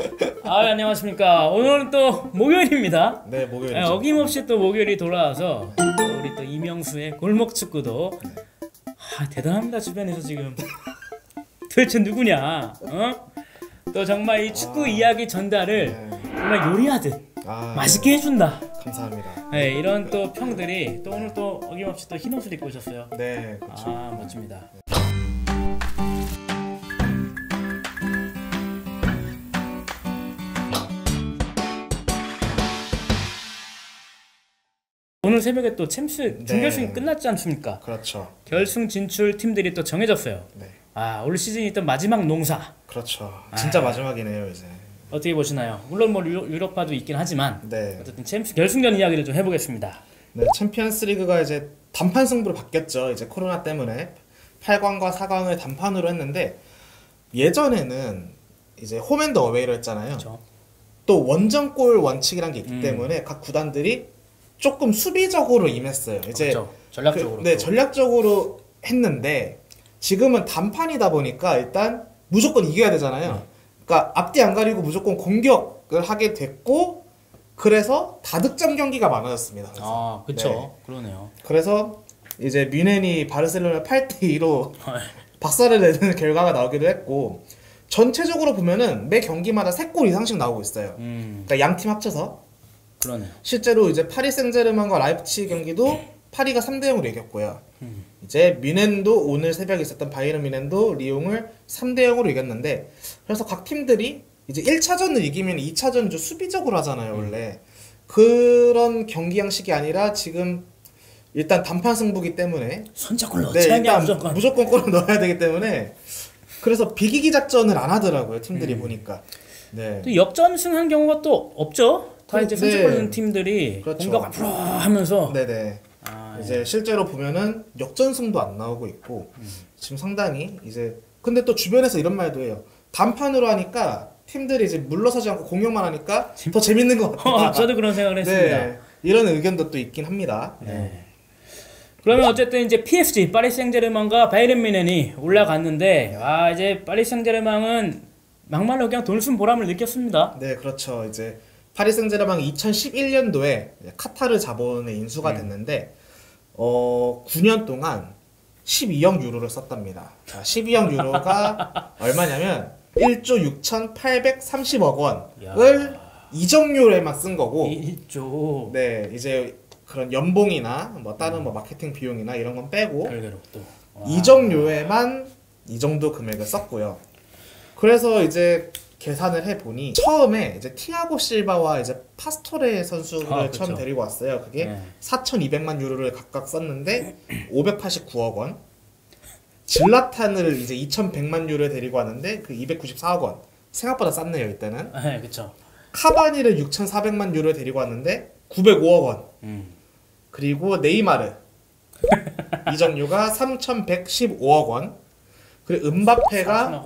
안녕하십니까. 오늘은 또 목요일입니다. 네, 목요일이죠. 네, 어김없이 또 목요일이 돌아와서 우리 또 이명수의 골목 축구도 대단합니다. 주변에서 지금 도대체 누구냐? 또 정말 이 축구 이야기 전달을 정말 요리하듯 맛있게 해준다. 감사합니다. 네, 이런 또 평들이 또 오늘 또 어김없이 또 흰 옷을 입고 오셨어요. 네, 그렇죠. 멋집니다. 오늘 새벽에 또 챔스 준결승이 끝났지 않습니까? 그렇죠. 결승 진출 팀들이 또 정해졌어요. 네. 올 시즌이 또 마지막 농사. 그렇죠. 진짜 마지막이네요, 이제. 어떻게 보시나요? 물론 뭐 유럽파도 있긴 하지만 네. 어쨌든 챔스 결승전 이야기를 좀 해보겠습니다. 네, 챔피언스 리그가 이제 단판 승부로 바뀌었죠. 이제 코로나 때문에 8강과 4강을 단판으로 했는데 예전에는 이제 홈앤드 어웨이로 했잖아요. 그렇죠. 또 원정골 원칙이란 게 있기 때문에 각 구단들이 조금 수비적으로 임했어요. 이제 그렇죠. 전략적으로. 네, 전략적으로 했는데 지금은 단판이다 보니까 일단 무조건 이겨야 되잖아요. 그러니까 앞뒤 안 가리고 무조건 공격을 하게 됐고 그래서 다득점 경기가 많아졌습니다. 그렇죠. 네. 그러네요. 그래서 이제 뮌헨이 바르셀로나 8대2로 박살을 내는 결과가 나오기도 했고 전체적으로 보면은 매 경기마다 3골 이상씩 나오고 있어요. 그러니까 양 팀 합쳐서. 그러네요. 실제로 이제 파리 생제르맹과 라이프치히 경기도 파리가 3대0으로 이겼고요. 이제 뮌헨도 오늘 새벽에 있었던 바이에른 뮌헨도 리옹을 3대0으로 이겼는데 그래서 각 팀들이 이제 1차전을 이기면 2차전은 좀 수비적으로 하잖아요, 원래. 그런 경기 양식이 아니라 지금 일단 단판 승부기 때문에 선제골 네, 넣지 일단 무조건. 무조건 골을 넣어야 되기 때문에 그래서 비기기 작전을 안 하더라고요, 팀들이 보니까. 네. 또 역전승한 경우가 또 없죠. 다 이제 선제골 넣은 팀들이 그렇죠. 공격 앞으로 하면서 네네. 이제 실제로 보면은 역전승도 안 나오고 있고 지금 상당히 이제 근데 또 주변에서 이런 말도 해요. 단판으로 하니까 팀들이 이제 물러서지 않고 공격만 하니까 더 재밌는 것 같다. 저도 그런 생각을 했습니다. 네. 이런 의견도 또 있긴 합니다. 네. 그러면 어쨌든 이제 PSG 파리 생제르맹과 바이에른 뮌헨이 올라갔는데 이제 파리 생제르맹은 막말로 그냥 돈 쓴 보람을 느꼈습니다. 네, 그렇죠. 이제 파리 생제르맹이 2011년도에 카타르 자본에 인수가 됐는데 9년 동안 12억 유로를 썼답니다. 자, 12억 유로가 얼마냐면 1조 6,830억 원을 이적료에만 쓴 거고 1조. 네, 이제 그런 연봉이나 뭐 다른 뭐 마케팅 비용이나 이런 건 빼고 별개로 또 이적료에만 이 정도 금액을 썼고요. 그래서 이제 계산을 해보니 처음에 이제 티아고 실바와 이제 파스토레 선수를 처음 그쵸. 데리고 왔어요. 그게 4,200만 유로를 각각 썼는데 589억 원. 질라탄을 이제 2,100만 유로에 데리고 왔는데 그 294억 원. 생각보다 쌌네요, 이때는. 네, 그렇죠. 카바니를 6,400만 유로에 데리고 왔는데 905억 원. 그리고 네이마르 이적료가 3,115억 원. 그리고 은바페가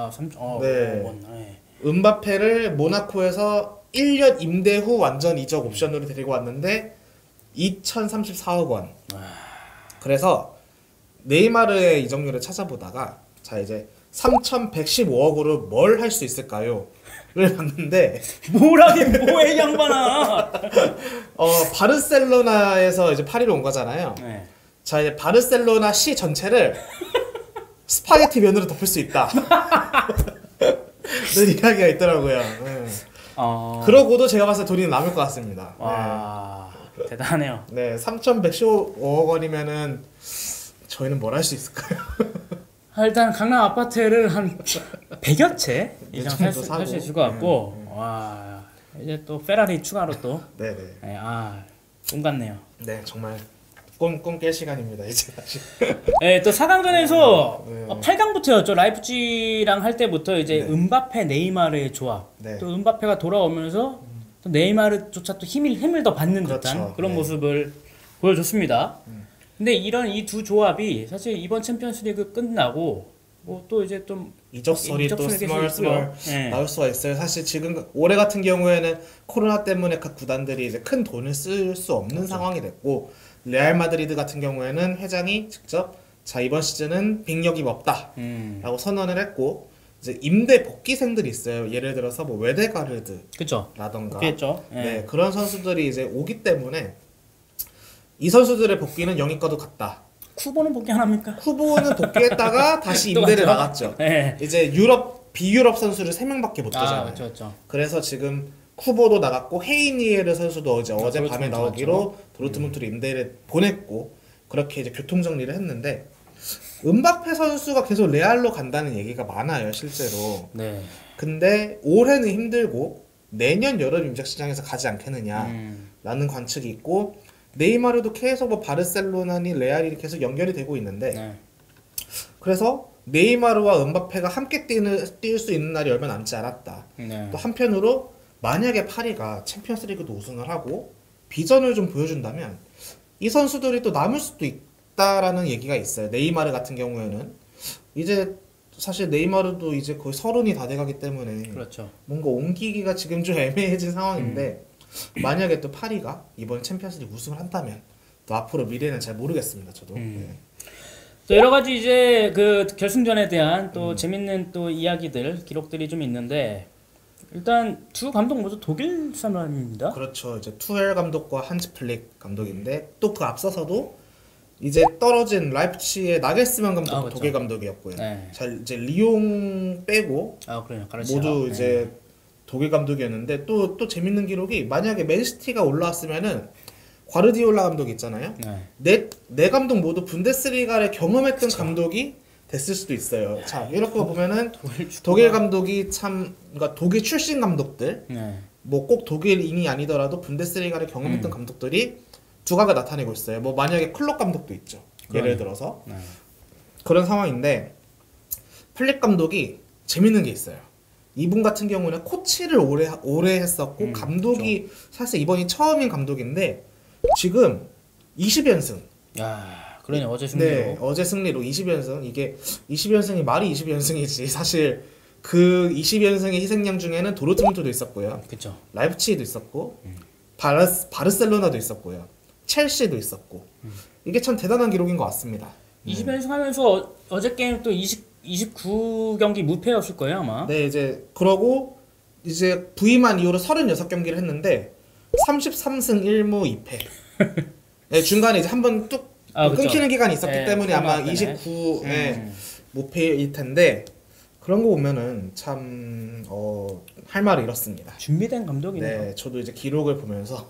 은바페를 모나코에서 1년 임대 후 완전 이적 옵션으로 데리고 왔는데 2,034억 원. 그래서 네이마르의 이적료를 찾아보다가 자 이제 3,115억으로 뭘 할 수 있을까요? 를 봤는데 뭐라긴 뭐해 양반아. 바르셀로나에서 이제 파리로 온 거잖아요. 네. 자 이제 바르셀로나 시 전체를 스파게티 면으로 덮을 수 있다. 는 이야기가 있더라고요. 네. 그러고도 제가 봤을 때 돈이 남을 것 같습니다. 네. 대단하네요. 네, 3,115억 원이면은 저희는 뭘 할 수 있을까요? 일단 강남 아파트를 한 100여 채 이상 정도 살 수 사고. 있을 것 같고 이제 또 페라리 추가로 또 네네. 네, 꿈 같네요. 네, 정말 꿈 깰 시간입니다 이제 다시. 네, 또 4강전에서 네. 8강부터였죠. 라이프치랑 할 때부터 이제 네. 은바페 네이마르의 조합. 네. 또 은바페가 돌아오면서 또 네이마르조차 또 힘을 더 받는 그렇죠. 듯한 그런 네. 모습을 보여줬습니다. 근데 이런 이 두 조합이 사실 이번 챔피언스리그 끝나고 뭐 또 이제 좀 이적설이 또 스멀 네. 나올 수가 있어요. 사실 지금 올해 같은 경우에는 코로나 때문에 각 구단들이 이제 큰 돈을 쓸 수 없는 상황이 됐고 레알 마드리드 같은 경우에는 회장이 직접 자 이번 시즌은 빅력이 없다 라고 선언을 했고 이제 임대 복귀생들이 있어요. 예를 들어서 뭐 웨데가르드라던가 그쵸. 그랬죠. 예. 네, 그런 선수들이 이제 오기 때문에 이 선수들의 복귀는 영입과도 같다. 쿠보는 복귀 안 합니까? 후보는 복귀했다가 다시 또 임대를 갔죠? 나갔죠. 예. 이제 비유럽 선수를 3명밖에 못 되잖아요. 그렇죠. 그래서 지금 쿠보도 나갔고 헤이니에르 선수도 어젯밤에 도르트문트 나오기로 도르트문트로 임대를 보냈고 그렇게 이제 교통 정리를 했는데 음바페 선수가 계속 레알로 간다는 얘기가 많아요, 실제로. 네. 근데 올해는 힘들고 내년 여름 임장 시장에서 가지 않겠느냐라는 관측이 있고 네이마르도 계속 뭐 바르셀로나니 레알이 계속 연결이 되고 있는데 네. 그래서 네이마르와 음바페가 함께 뛸 수 있는 날이 얼마 남지 않았다. 네. 또 한편으로 만약에 파리가 챔피언스리그도 우승을 하고 비전을 좀 보여준다면 이 선수들이 또 남을 수도 있다라는 얘기가 있어요. 네이마르 같은 경우에는 이제 사실 네이마르도 이제 거의 30이 다 돼가기 때문에 그렇죠. 뭔가 옮기기가 지금 좀 애매해진 상황인데 만약에 또 파리가 이번 챔피언스리그 우승을 한다면 또 앞으로 미래는 잘 모르겠습니다. 저도. 네. 또 여러 가지 이제 그 결승전에 대한 또 재밌는 또 이야기들 기록들이 좀 있는데 일단 두 감독 모두 독일 사람입니다. 그렇죠. 이제 투헬 감독과 한지 플릭 감독인데 또 그 앞서서도 이제 떨어진 라이프치히의 나겔스만 감독도 그렇죠. 독일 감독이었고요. 네. 잘 이제 리옹 빼고 그래요. 가르치아. 모두 네. 이제 독일 감독이었는데 또 재밌는 기록이 만약에 맨시티가 올라왔으면은 과르디올라 감독 있잖아요. 네 감독 모두 분데스리가를 경험했던 감독이 됐을 수도 있어요. 자, 이렇게 보면은 독일 감독이 참 그러니까 독일 출신 감독들 네. 뭐 꼭 독일인이 아니더라도 분데스리가를 경험했던 감독들이 두각을 나타내고 있어요. 뭐 만약에 클롭 감독도 있죠. 예를 들어서 네. 그런 상황인데 플릭 감독이 재밌는 게 있어요. 이분 같은 경우는 코치를 오래 했었고 감독이 사실 이번이 처음인 감독인데 지금 20연승. 야, 그러네. 어제 승리로. 네, 어제 승리로 20연승. 이게 20연승이 말이 20연승이지. 사실 그 20연승의 희생양 중에는 도르트문트도 있었고요. 그렇죠. 라이프치히도 있었고 바르셀로나도 있었고요. 첼시도 있었고. 이게 참 대단한 기록인 것 같습니다. 20연승 하면서 어제 게임 또 29경기 무패였을 거예요, 아마. 네, 이제 그러고 이제 부임한 이후로 36경기를 했는데 33승 1무 2패. 네, 중간에 이제 한번 뚝 끊기는 기간이 있었기 네, 때문에 아마 때문에. 29에 무패일 텐데 그런 거 보면은 참 할 말을 잃었습니다. 준비된 감독이네요. 네, 저도 이제 기록을 보면서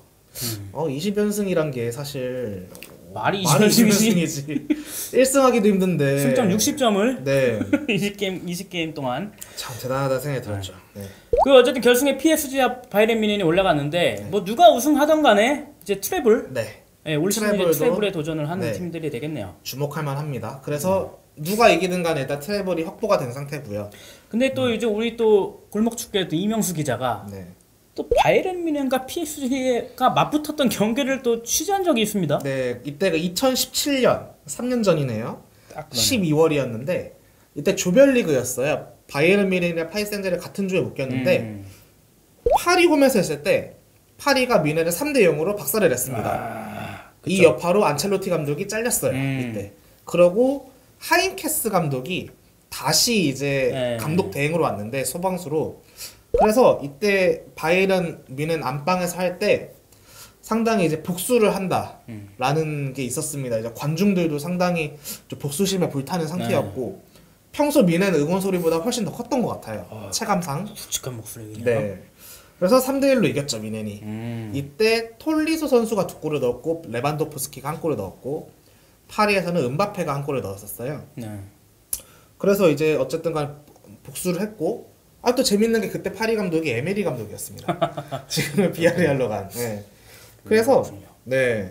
20연승이란 게 사실 말이 20연승이지. 1승하기도 힘든데 승점 60점을 네, 20게임 동안. 참 대단하다 생각이 들었죠. 네. 그 어쨌든 결승에 PSG와 바이에른 뮌헨이 올라갔는데 뭐 누가 우승하던 간에 이제 트래블. 네. 네, 올 시즌 이제 트래블에 도전을 하는 네. 팀들이 되겠네요. 주목할 만합니다. 그래서 누가 이기든 간에 일단 트래블이 확보가 된 상태고요. 근데 또 이제 우리 또 골목 축구의 또 이명수 기자가 네. 또 바이에른 뮌헨과 PSG가 맞붙었던 경기를 또 취재한 적이 있습니다. 네, 이때가 2017년, 3년 전이네요. 딱 그러네요. 12월이었는데 이때 조별리그였어요. 바이에른 뮌헨이랑 파리 생제르맹 같은 조에 묶였는데 파리 홈에서 했을 때 파리가 뮌헨을 3대 0으로 박살을 냈습니다. 이 여파로 안첼로티 감독이 잘렸어요. 이때. 그러고 하인케스 감독이 다시 이제 감독 대행으로 왔는데 소방수로. 그래서 이때 바이에른 뮌헨 안방에서 할 때 상당히 이제 복수를 한다라는 게 있었습니다. 이제 관중들도 상당히 좀 복수심에 불타는 상태였고 평소 뮌헨 응원 소리보다 훨씬 더 컸던 것 같아요. 체감상. 굵직한 목소리군요. 네. 그래서 3대1로 이겼죠, 뮌헨이. 이때 톨리소 선수가 2골을 넣었고 레반도프스키가 1골을 넣었고 파리에서는 음바페가 1골을 넣었었어요. 네. 그래서 이제 어쨌든 간 복수를 했고 또 재밌는 게 그때 파리 감독이 에메리 감독이었습니다. 지금은 비아레알로 간. 네. 그래서 네.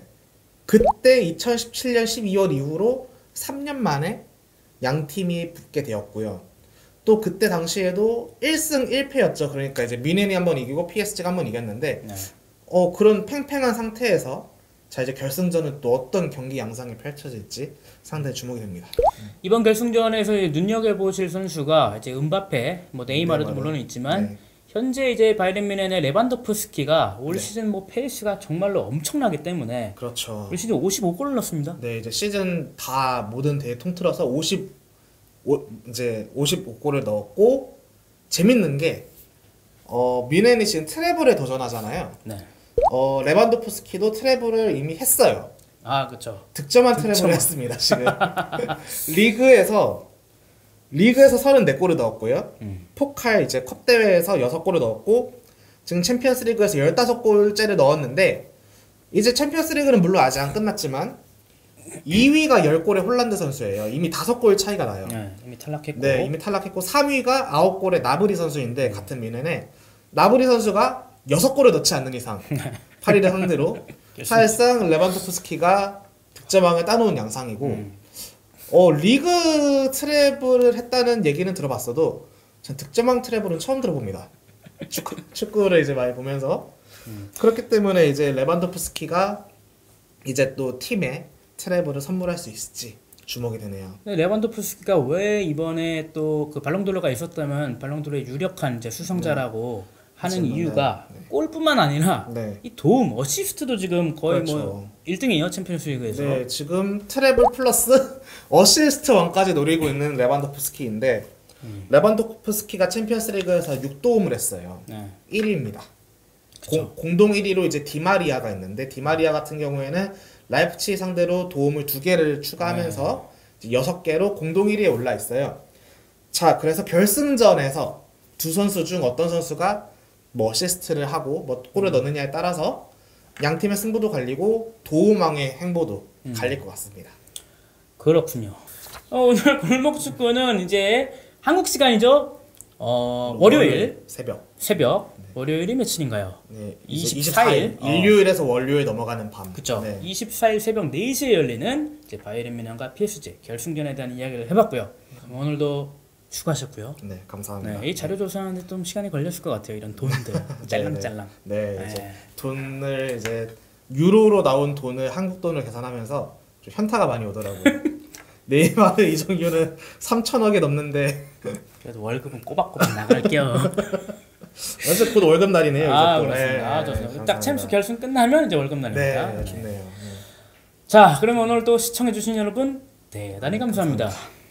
그때 2017년 12월 이후로 3년 만에 양 팀이 붙게 되었고요. 또 그때 당시에도 1승 1패였죠. 그러니까 이제 뮌헨이 한번 이기고 PSG가 한번 이겼는데 그런 팽팽한 상태에서 자 이제 결승전은 또 어떤 경기 양상이 펼쳐질지 상당히 주목이 됩니다. 이번 결승전에서 눈여겨보실 선수가 이제 음바페, 뭐 네이마르도 물론 있지만 현재 이제 바이에른 뮌헨의 레반도프스키가 올 시즌 뭐 페이스가 정말로 엄청나기 때문에 그렇죠. 올 시즌 55골을 넣었습니다. 네, 이제 시즌 다 모든 대회 통틀어서 이제 55골을 넣었고 재밌는 게 뮌헨이 지금 트래블에 도전하잖아요. 네. 레반도프스키도 트래블을 이미 했어요. 아, 그렇죠. 득점한 트래블을 했습니다. 지금 리그에서 34골을 넣었고요. 포칼 이제 컵 대회에서 6골을 넣었고 지금 챔피언스리그에서 15골째를 넣었는데 이제 챔피언스리그는 물론 아직 안 끝났지만 2위가 10골의 홀란드 선수예요. 이미 5골 차이가 나요. 네, 이미 탈락했고. 네, 이미 탈락했고 3위가 9골의 나브리 선수인데 같은 뮌헨에 나브리 선수가 6골을 넣지 않는 이상 파리를 상대로 사실상 레반도프스키가 득점왕을 따놓은 양상이고 리그 트래블을 했다는 얘기는 들어봤어도 전 득점왕 트래블은 처음 들어봅니다. 축구를 이제 많이 보면서 그렇기 때문에 이제 레반도프스키가 이제 또 팀에 트래블을 선물할 수 있을지 주목이 되네요. 근데 레반도프스키가 왜 이번에 또 그 발롱도르가 있었다면 발롱도르의 유력한 이제 수성자라고 하는 그렇죠. 이유가 네. 골뿐만 아니라 네. 이 도움, 어시스트도 지금 거의 그렇죠. 뭐 1등이에요 챔피언스리그에서. 네, 지금 트래블 플러스 어시스트 왕까지 노리고 있는 레반도프스키인데 레반도프스키가 챔피언스리그에서 6도움을 했어요. 네. 1위입니다. 그쵸. 공동 1위로 이제 디마리아가 있는데 디마리아 같은 경우에는 라이프치히 상대로 도움을 2개를 추가하면서 이제 6개로 공동 1위에 올라 있어요. 자, 그래서 결승전에서 두 선수 중 어떤 선수가 뭐 어시스트를 하고 뭐 골을 넣느냐에 따라서 양 팀의 승부도 갈리고 도움왕의 행보도 갈릴 것 같습니다. 그렇군요. 오늘 골목 축구는 이제 한국 시간이죠. 월요일 새벽 월요일이 며칠인가요? 네, 24일. 일요일에서 월요일 넘어가는 밤. 그쵸. 네. 24일 새벽 4시에 열리는 이제 바이에른 뮌헨과 PSG 결승전에 대한 이야기를 해봤고요. 오늘도 수고하셨고요. 네, 감사합니다. 네, 이 자료 조사하는데 좀 시간이 걸렸을 것 같아요. 이런 돈들 짤랑짤랑. 네, 이제 돈을 이제 유로로 나온 돈을 한국 돈을 계산하면서 좀 현타가 많이 오더라고요. 네이마르 이정규는 3천억이 넘는데 그래도 월급은 꼬박꼬박 나갈게요. 완전 곧 월급 날이네요. 아, 이제 또. 그렇습니다. 네, 좋습니다. 네, 딱 챔스 결승 끝나면 이제 월급 날입니다. 네, 좋네요. 네. 자, 그럼 오늘 또 시청해주신 여러분 대단히 감사합니다.